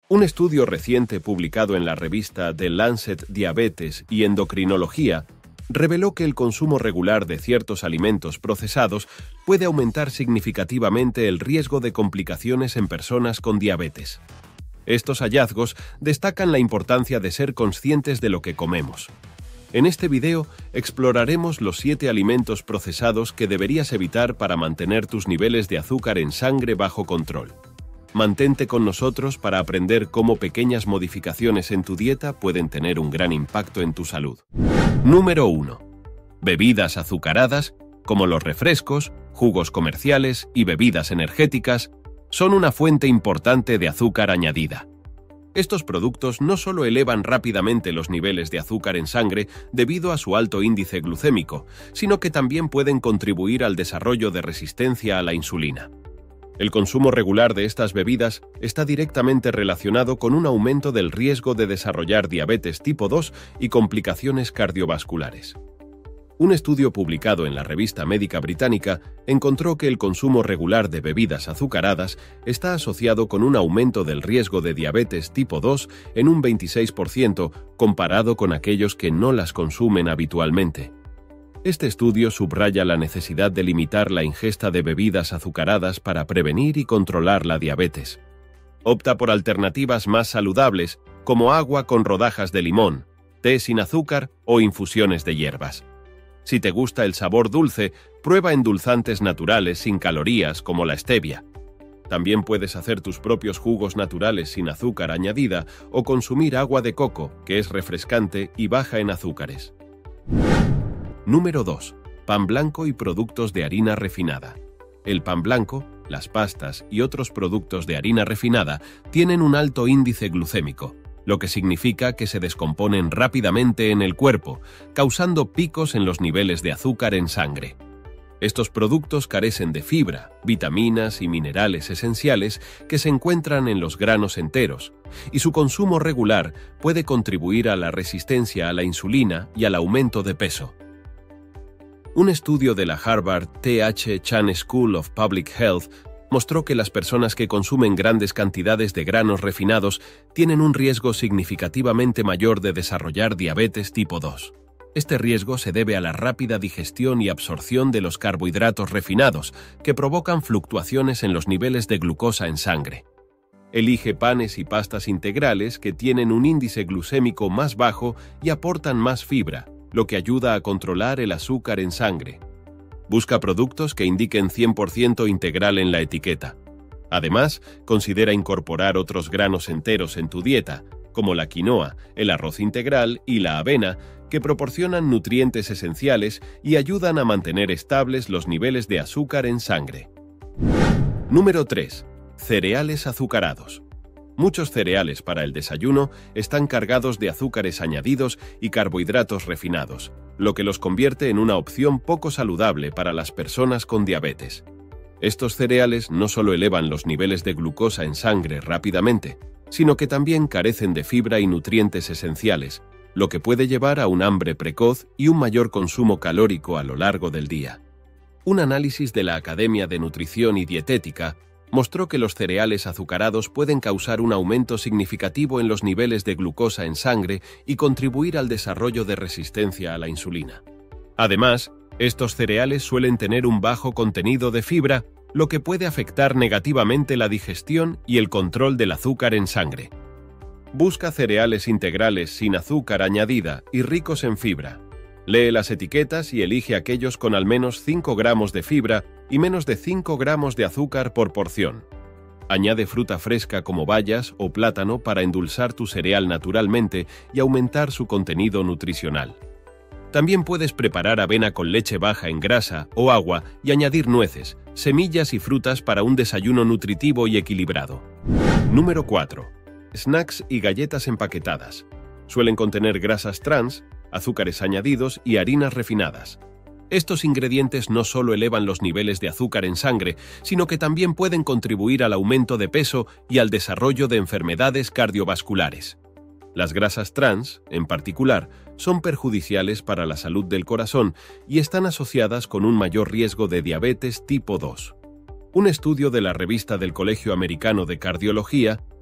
Un estudio reciente publicado en la revista The Lancet Diabetes y Endocrinología reveló que el consumo regular de ciertos alimentos procesados puede aumentar significativamente el riesgo de complicaciones en personas con diabetes. Estos hallazgos destacan la importancia de ser conscientes de lo que comemos. En este video exploraremos los 7 alimentos procesados que deberías evitar para mantener tus niveles de azúcar en sangre bajo control. Mantente con nosotros para aprender cómo pequeñas modificaciones en tu dieta pueden tener un gran impacto en tu salud. Número 1. Bebidas azucaradas, como los refrescos, jugos comerciales y bebidas energéticas, son una fuente importante de azúcar añadida. Estos productos no solo elevan rápidamente los niveles de azúcar en sangre debido a su alto índice glucémico, sino que también pueden contribuir al desarrollo de resistencia a la insulina. El consumo regular de estas bebidas está directamente relacionado con un aumento del riesgo de desarrollar diabetes tipo 2 y complicaciones cardiovasculares. Un estudio publicado en la revista médica británica encontró que el consumo regular de bebidas azucaradas está asociado con un aumento del riesgo de diabetes tipo 2 en un 26% comparado con aquellos que no las consumen habitualmente. Este estudio subraya la necesidad de limitar la ingesta de bebidas azucaradas para prevenir y controlar la diabetes. Opta por alternativas más saludables, como agua con rodajas de limón, té sin azúcar o infusiones de hierbas. Si te gusta el sabor dulce, prueba endulzantes naturales sin calorías como la stevia. También puedes hacer tus propios jugos naturales sin azúcar añadida o consumir agua de coco, que es refrescante y baja en azúcares. Número 2. Pan blanco y productos de harina refinada. El pan blanco, las pastas y otros productos de harina refinada tienen un alto índice glucémico, lo que significa que se descomponen rápidamente en el cuerpo, causando picos en los niveles de azúcar en sangre. Estos productos carecen de fibra, vitaminas y minerales esenciales que se encuentran en los granos enteros, y su consumo regular puede contribuir a la resistencia a la insulina y al aumento de peso. Un estudio de la Harvard T.H. Chan School of Public Health mostró que las personas que consumen grandes cantidades de granos refinados tienen un riesgo significativamente mayor de desarrollar diabetes tipo 2. Este riesgo se debe a la rápida digestión y absorción de los carbohidratos refinados, que provocan fluctuaciones en los niveles de glucosa en sangre. Elige panes y pastas integrales que tienen un índice glucémico más bajo y aportan más fibra, lo que ayuda a controlar el azúcar en sangre. Busca productos que indiquen 100% integral en la etiqueta. Además, considera incorporar otros granos enteros en tu dieta, como la quinoa, el arroz integral y la avena, que proporcionan nutrientes esenciales y ayudan a mantener estables los niveles de azúcar en sangre. Número 3. Cereales azucarados. Muchos cereales para el desayuno están cargados de azúcares añadidos y carbohidratos refinados, lo que los convierte en una opción poco saludable para las personas con diabetes. Estos cereales no solo elevan los niveles de glucosa en sangre rápidamente, sino que también carecen de fibra y nutrientes esenciales, lo que puede llevar a un hambre precoz y un mayor consumo calórico a lo largo del día. Un análisis de la Academia de Nutrición y Dietética mostró que los cereales azucarados pueden causar un aumento significativo en los niveles de glucosa en sangre y contribuir al desarrollo de resistencia a la insulina. Además, estos cereales suelen tener un bajo contenido de fibra, lo que puede afectar negativamente la digestión y el control del azúcar en sangre. Busca cereales integrales sin azúcar añadida y ricos en fibra. Lee las etiquetas y elige aquellos con al menos 5 gramos de fibra y menos de 5 gramos de azúcar por porción. Añade fruta fresca como bayas o plátano para endulzar tu cereal naturalmente y aumentar su contenido nutricional. También puedes preparar avena con leche baja en grasa o agua y añadir nueces, semillas y frutas para un desayuno nutritivo y equilibrado. Número 4. Snacks y galletas empaquetadas. Suelen contener grasas trans, azúcares añadidos y harinas refinadas. Estos ingredientes no solo elevan los niveles de azúcar en sangre, sino que también pueden contribuir al aumento de peso y al desarrollo de enfermedades cardiovasculares. Las grasas trans, en particular, son perjudiciales para la salud del corazón y están asociadas con un mayor riesgo de diabetes tipo 2. Un estudio de la revista del Colegio Americano de Cardiología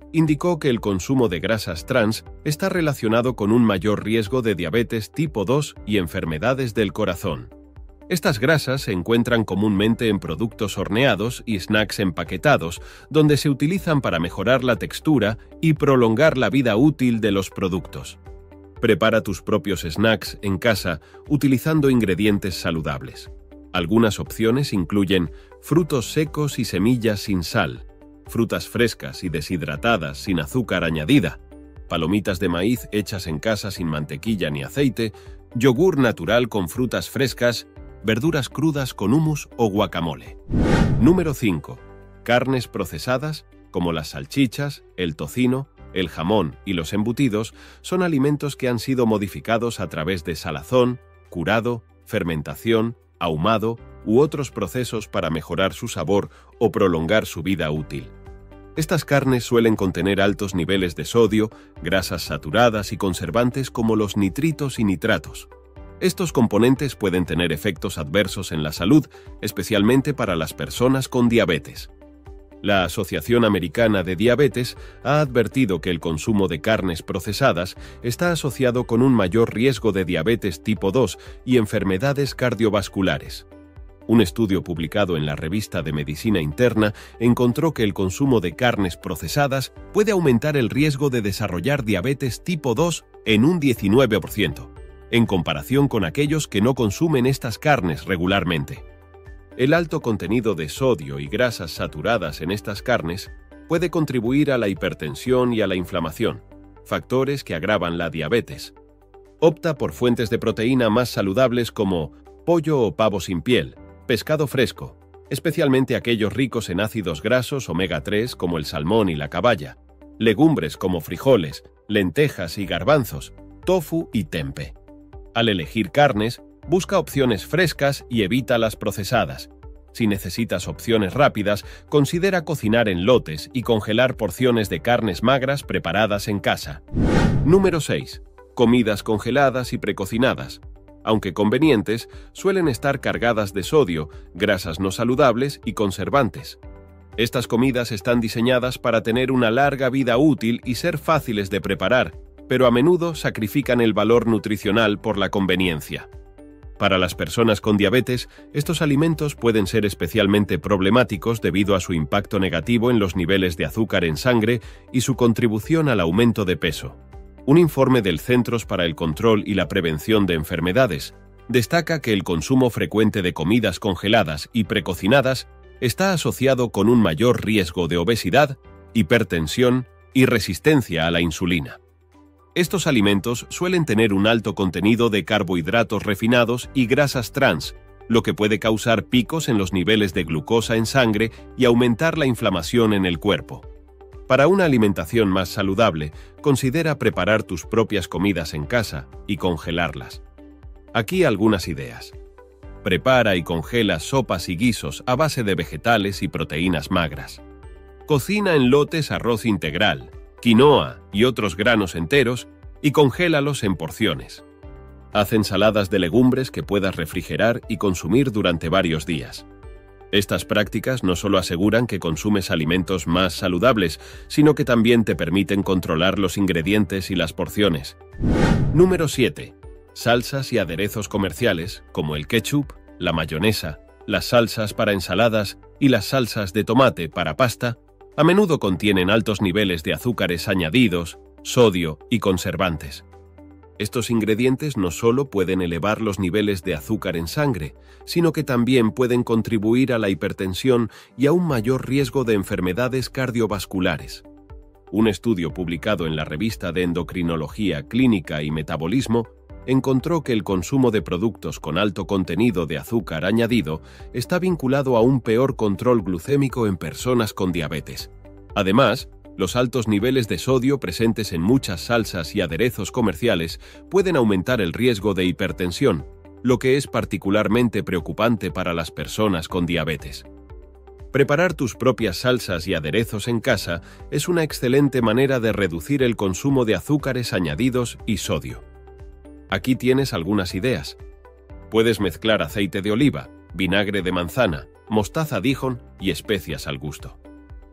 indicó que el consumo de grasas trans está relacionado con un mayor riesgo de diabetes tipo 2 y enfermedades del corazón. Estas grasas se encuentran comúnmente en productos horneados y snacks empaquetados, donde se utilizan para mejorar la textura y prolongar la vida útil de los productos. Prepara tus propios snacks en casa utilizando ingredientes saludables. Algunas opciones incluyen frutos secos y semillas sin sal, frutas frescas y deshidratadas sin azúcar añadida, palomitas de maíz hechas en casa sin mantequilla ni aceite, yogur natural con frutas frescas, verduras crudas con hummus o guacamole. Número 5. Carnes procesadas, como las salchichas, el tocino, el jamón y los embutidos, son alimentos que han sido modificados a través de salazón, curado, fermentación, ahumado u otros procesos para mejorar su sabor o prolongar su vida útil. Estas carnes suelen contener altos niveles de sodio, grasas saturadas y conservantes como los nitritos y nitratos. Estos componentes pueden tener efectos adversos en la salud, especialmente para las personas con diabetes. La Asociación Americana de Diabetes ha advertido que el consumo de carnes procesadas está asociado con un mayor riesgo de diabetes tipo 2 y enfermedades cardiovasculares. Un estudio publicado en la revista de Medicina Interna encontró que el consumo de carnes procesadas puede aumentar el riesgo de desarrollar diabetes tipo 2 en un 19%, en comparación con aquellos que no consumen estas carnes regularmente. El alto contenido de sodio y grasas saturadas en estas carnes puede contribuir a la hipertensión y a la inflamación, factores que agravan la diabetes. Opta por fuentes de proteína más saludables como pollo o pavo sin piel, pescado fresco, especialmente aquellos ricos en ácidos grasos omega 3 como el salmón y la caballa, legumbres como frijoles, lentejas y garbanzos, tofu y tempe. Al elegir carnes, busca opciones frescas y evita las procesadas. Si necesitas opciones rápidas, considera cocinar en lotes y congelar porciones de carnes magras preparadas en casa. Número 6. Comidas congeladas y precocinadas. Aunque convenientes, suelen estar cargadas de sodio, grasas no saludables y conservantes. Estas comidas están diseñadas para tener una larga vida útil y ser fáciles de preparar, pero a menudo sacrifican el valor nutricional por la conveniencia. Para las personas con diabetes, estos alimentos pueden ser especialmente problemáticos debido a su impacto negativo en los niveles de azúcar en sangre y su contribución al aumento de peso. Un informe del Centros para el Control y la Prevención de Enfermedades destaca que el consumo frecuente de comidas congeladas y precocinadas está asociado con un mayor riesgo de obesidad, hipertensión y resistencia a la insulina. Estos alimentos suelen tener un alto contenido de carbohidratos refinados y grasas trans, lo que puede causar picos en los niveles de glucosa en sangre y aumentar la inflamación en el cuerpo. Para una alimentación más saludable, considera preparar tus propias comidas en casa y congelarlas. Aquí algunas ideas. Prepara y congela sopas y guisos a base de vegetales y proteínas magras. Cocina en lotes arroz integral, quinoa y otros granos enteros y congélalos en porciones. Haz ensaladas de legumbres que puedas refrigerar y consumir durante varios días. Estas prácticas no solo aseguran que consumes alimentos más saludables, sino que también te permiten controlar los ingredientes y las porciones. Número 7. Salsas y aderezos comerciales, como el ketchup, la mayonesa, las salsas para ensaladas y las salsas de tomate para pasta, a menudo contienen altos niveles de azúcares añadidos, sodio y conservantes. Estos ingredientes no solo pueden elevar los niveles de azúcar en sangre, sino que también pueden contribuir a la hipertensión y a un mayor riesgo de enfermedades cardiovasculares. Un estudio publicado en la revista de Endocrinología Clínica y Metabolismo encontró que el consumo de productos con alto contenido de azúcar añadido está vinculado a un peor control glucémico en personas con diabetes. Además, los altos niveles de sodio presentes en muchas salsas y aderezos comerciales pueden aumentar el riesgo de hipertensión, lo que es particularmente preocupante para las personas con diabetes. Preparar tus propias salsas y aderezos en casa es una excelente manera de reducir el consumo de azúcares añadidos y sodio. Aquí tienes algunas ideas. Puedes mezclar aceite de oliva, vinagre de manzana, mostaza Dijon y especias al gusto.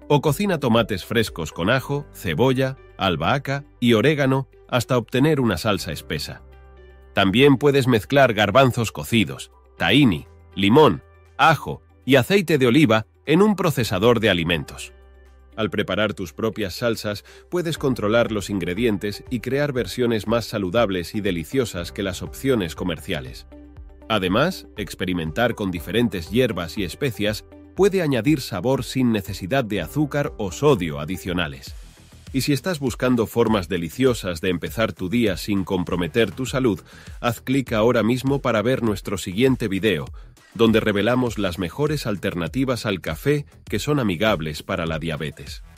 O cocina tomates frescos con ajo, cebolla, albahaca y orégano hasta obtener una salsa espesa. También puedes mezclar garbanzos cocidos, tahini, limón, ajo y aceite de oliva en un procesador de alimentos. Al preparar tus propias salsas, puedes controlar los ingredientes y crear versiones más saludables y deliciosas que las opciones comerciales. Además, experimentar con diferentes hierbas y especias puede añadir sabor sin necesidad de azúcar o sodio adicionales. Y si estás buscando formas deliciosas de empezar tu día sin comprometer tu salud, haz clic ahora mismo para ver nuestro siguiente video, donde revelamos las mejores alternativas al café que son amigables para la diabetes.